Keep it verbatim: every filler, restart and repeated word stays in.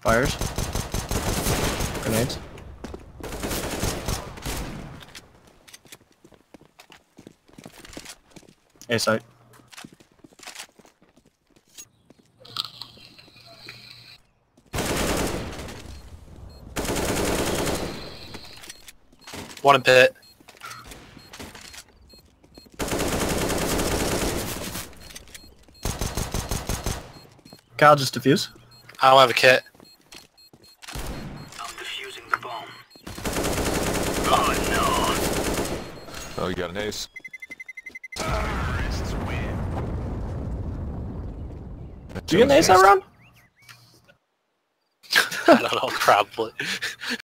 Fires. Grenades. A site. One in pit. Kyle, just defuse. I don't have a kit. I'm defusing the bomb. Oh Oh, you got an ace. Terrorists win. Do you get an ace that round? I don't know, probably.